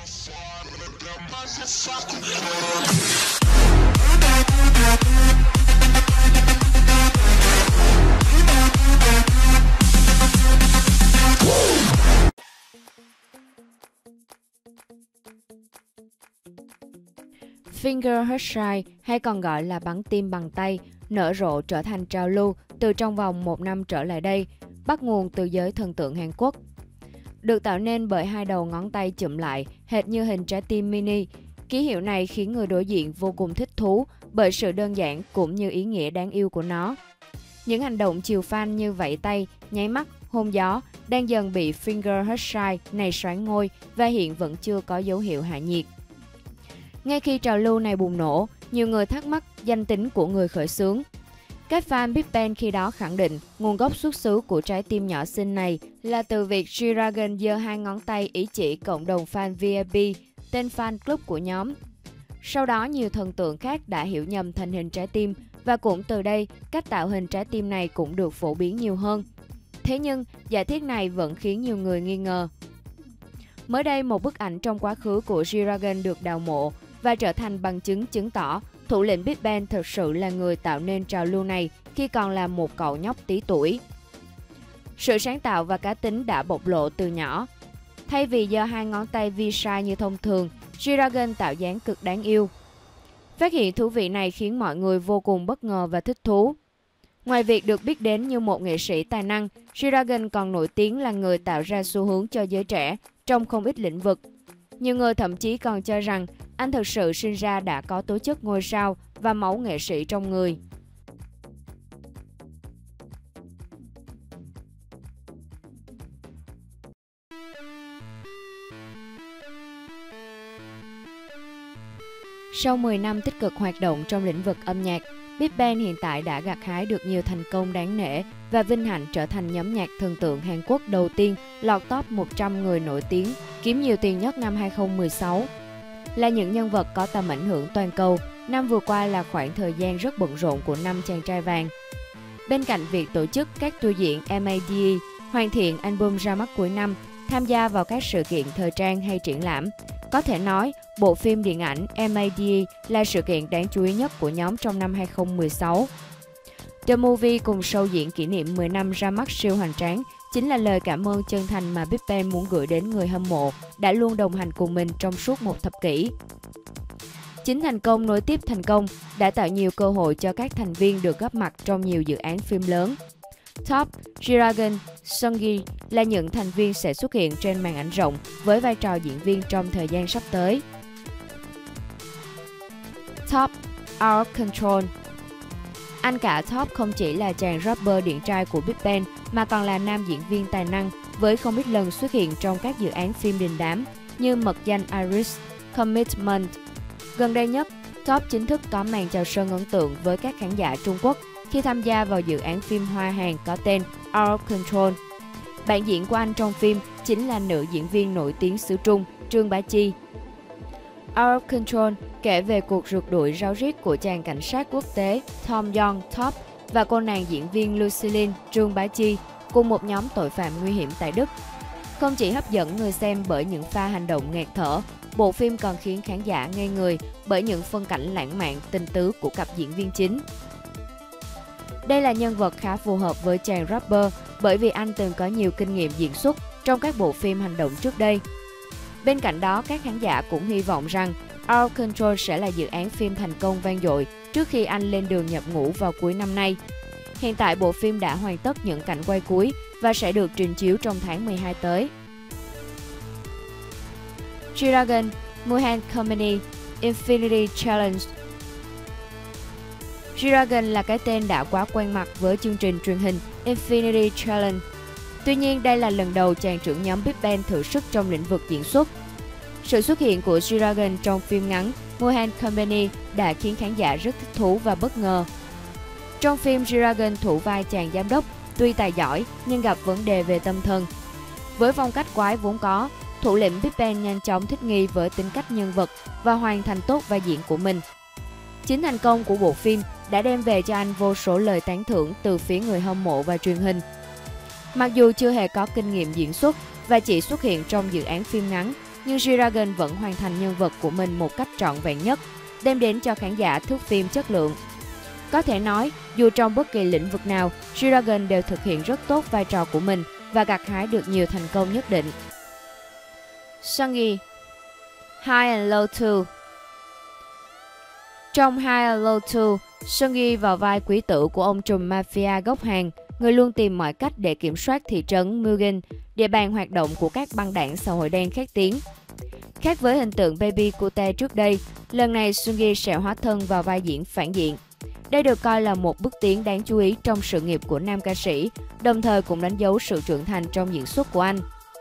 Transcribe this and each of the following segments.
Finger Headshot hay còn gọi là bắn tim bằng tay nở rộ trở thành trào lưu từ trong vòng 1 năm trở lại đây, bắt nguồn từ giới thần tượng Hàn Quốc. Được tạo nên bởi hai đầu ngón tay chụm lại, hệt như hình trái tim mini, ký hiệu này khiến người đối diện vô cùng thích thú bởi sự đơn giản cũng như ý nghĩa đáng yêu của nó. Những hành động chiều fan như vẫy tay, nháy mắt, hôn gió đang dần bị Finger Headshot này soán ngôi và hiện vẫn chưa có dấu hiệu hạ nhiệt. Ngay khi trào lưu này bùng nổ, nhiều người thắc mắc danh tính của người khởi xướng. Các fan Big Bang khi đó khẳng định nguồn gốc xuất xứ của trái tim nhỏ xinh này là từ việc G-Dragon giơ hai ngón tay ý chỉ cộng đồng fan VIP, tên fan club của nhóm. Sau đó nhiều thần tượng khác đã hiểu nhầm thành hình trái tim và cũng từ đây cách tạo hình trái tim này cũng được phổ biến nhiều hơn. Thế nhưng giả thiết này vẫn khiến nhiều người nghi ngờ. Mới đây một bức ảnh trong quá khứ của G-Dragon được đào mộ và trở thành bằng chứng chứng tỏ thủ lĩnh Big Bang thực sự là người tạo nên trào lưu này khi còn là một cậu nhóc tí tuổi. Sự sáng tạo và cá tính đã bộc lộ từ nhỏ. Thay vì giơ hai ngón tay V-Shine như thông thường, G-Dragon tạo dáng cực đáng yêu. Phát hiện thú vị này khiến mọi người vô cùng bất ngờ và thích thú. Ngoài việc được biết đến như một nghệ sĩ tài năng, G-Dragon còn nổi tiếng là người tạo ra xu hướng cho giới trẻ trong không ít lĩnh vực. Nhiều người thậm chí còn cho rằng anh thực sự sinh ra đã có tố chất ngôi sao và máu nghệ sĩ trong người. Sau 10 năm tích cực hoạt động trong lĩnh vực âm nhạc, Big Bang hiện tại đã gặt hái được nhiều thành công đáng nể và vinh hạnh trở thành nhóm nhạc thần tượng Hàn Quốc đầu tiên lọt top 100 người nổi tiếng, kiếm nhiều tiền nhất năm 2016. Là những nhân vật có tầm ảnh hưởng toàn cầu, năm vừa qua là khoảng thời gian rất bận rộn của năm chàng trai vàng. Bên cạnh việc tổ chức các tour diễn MADE, hoàn thiện album ra mắt cuối năm, tham gia vào các sự kiện thời trang hay triển lãm, có thể nói, bộ phim điện ảnh MADE là sự kiện đáng chú ý nhất của nhóm trong năm 2016. The Movie cùng show diễn kỷ niệm 10 năm ra mắt siêu hoành tráng chính là lời cảm ơn chân thành mà Big Bang muốn gửi đến người hâm mộ đã luôn đồng hành cùng mình trong suốt một thập kỷ. Chính thành công nối tiếp thành công đã tạo nhiều cơ hội cho các thành viên được góp mặt trong nhiều dự án phim lớn. Top, G-Dragon, Seunggi là những thành viên sẽ xuất hiện trên màn ảnh rộng với vai trò diễn viên trong thời gian sắp tới. Top, Out of Control. Anh cả Top không chỉ là chàng rapper điển trai của Big Bang mà còn là nam diễn viên tài năng với không ít lần xuất hiện trong các dự án phim đình đám như Mật danh Iris, Commitment. Gần đây nhất, Top chính thức có màn chào sân ấn tượng với các khán giả Trung Quốc khi tham gia vào dự án phim Hoa Hàn có tên Out of Control. Bạn diễn của anh trong phim chính là nữ diễn viên nổi tiếng xứ Trung, Trương Bá Chi. Out of Control kể về cuộc rượt đuổi ráo riết của chàng cảnh sát quốc tế Tom Yong Top và cô nàng diễn viên Lucille Trương Bá Chi cùng một nhóm tội phạm nguy hiểm tại Đức. Không chỉ hấp dẫn người xem bởi những pha hành động nghẹt thở, bộ phim còn khiến khán giả ngây người bởi những phân cảnh lãng mạn tình tứ của cặp diễn viên chính. Đây là nhân vật khá phù hợp với chàng rapper bởi vì anh từng có nhiều kinh nghiệm diễn xuất trong các bộ phim hành động trước đây. Bên cạnh đó, các khán giả cũng hy vọng rằng Out of Control sẽ là dự án phim thành công vang dội trước khi anh lên đường nhập ngũ vào cuối năm nay. Hiện tại bộ phim đã hoàn tất những cảnh quay cuối và sẽ được trình chiếu trong tháng 12 tới. G-Dragon, Muhan Company, Infinity Challenge. G-Dragon là cái tên đã quá quen mặt với chương trình truyền hình Infinity Challenge. Tuy nhiên, đây là lần đầu chàng trưởng nhóm Big Bang thử sức trong lĩnh vực diễn xuất. Sự xuất hiện của G-Dragon trong phim ngắn Muhan Company đã khiến khán giả rất thích thú và bất ngờ. Trong phim, G-Dragon thủ vai chàng giám đốc, tuy tài giỏi nhưng gặp vấn đề về tâm thần. Với phong cách quái vốn có, thủ lĩnh Big Bang nhanh chóng thích nghi với tính cách nhân vật và hoàn thành tốt vai diễn của mình. Chính thành công của bộ phim đã đem về cho anh vô số lời tán thưởng từ phía người hâm mộ và truyền hình. Mặc dù chưa hề có kinh nghiệm diễn xuất và chỉ xuất hiện trong dự án phim ngắn, nhưng G-Dragon vẫn hoàn thành nhân vật của mình một cách trọn vẹn nhất, đem đến cho khán giả thước phim chất lượng. Có thể nói, dù trong bất kỳ lĩnh vực nào, G-Dragon đều thực hiện rất tốt vai trò của mình và gặt hái được nhiều thành công nhất định. Sungi, High and Low 2. Trong High and Low 2, Sungi vào vai quý tử của ông trùm mafia gốc Hàn, người luôn tìm mọi cách để kiểm soát thị trấn Mugen, địa bàn hoạt động của các băng đảng xã hội đen khét tiếng. Khác với hình tượng Baby Cute trước đây, lần này Sungi sẽ hóa thân vào vai diễn phản diện. Đây được coi là một bước tiến đáng chú ý trong sự nghiệp của nam ca sĩ, đồng thời cũng đánh dấu sự trưởng thành trong diễn xuất của anh.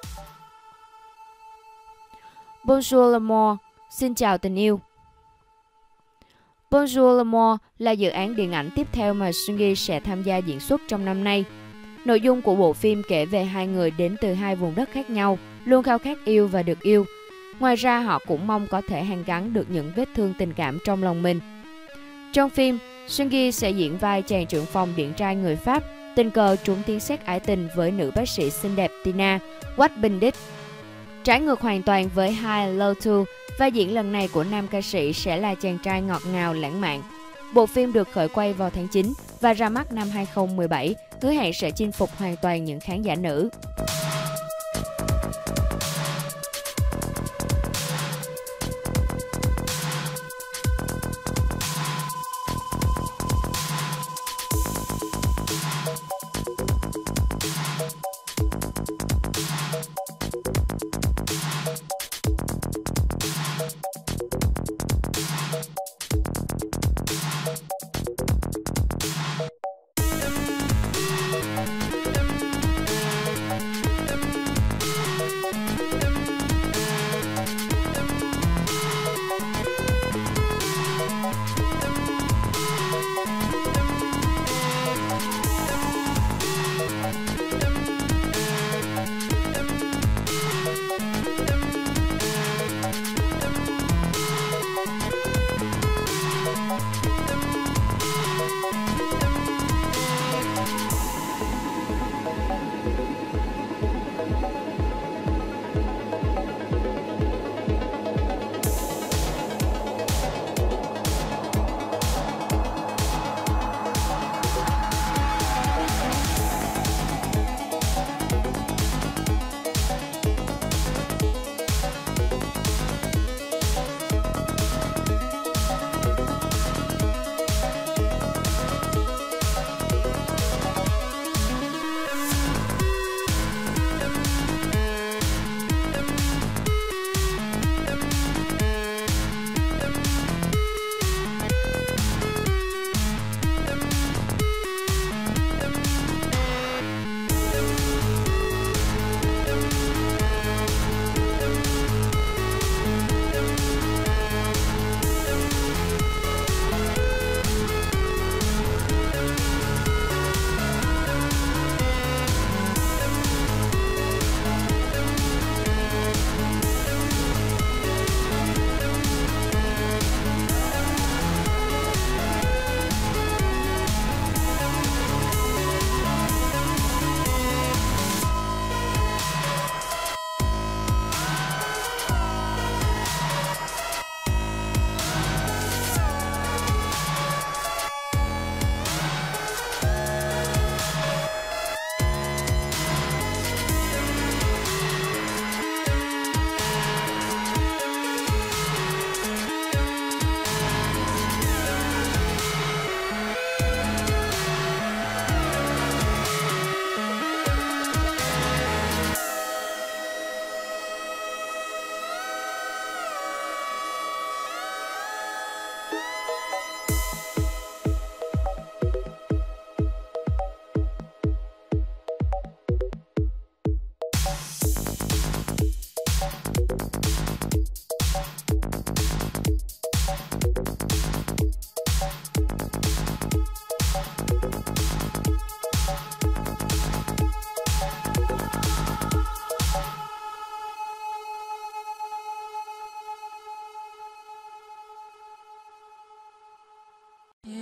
Bonjour l'amour, xin chào tình yêu. Bonjour l'amour là dự án điện ảnh tiếp theo mà Sungi sẽ tham gia diễn xuất trong năm nay. Nội dung của bộ phim kể về hai người đến từ hai vùng đất khác nhau, luôn khao khát yêu và được yêu. Ngoài ra họ cũng mong có thể hàn gắn được những vết thương tình cảm trong lòng mình. Trong phim, Sungi sẽ diễn vai chàng trưởng phòng điển trai người Pháp, tình cờ trúng tiếng sét ái tình với nữ bác sĩ xinh đẹp Tina Watt-Bendix. Trái ngược hoàn toàn với High and Low 2, vai diễn lần này của nam ca sĩ sẽ là chàng trai ngọt ngào lãng mạn. Bộ phim được khởi quay vào tháng 9 và ra mắt năm 2017, hứa hẹn sẽ chinh phục hoàn toàn những khán giả nữ.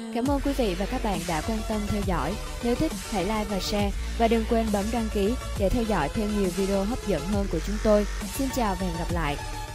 Cảm ơn quý vị và các bạn đã quan tâm theo dõi. Nếu thích, hãy like và share. Và đừng quên bấm đăng ký để theo dõi thêm nhiều video hấp dẫn hơn của chúng tôi. Xin chào và hẹn gặp lại.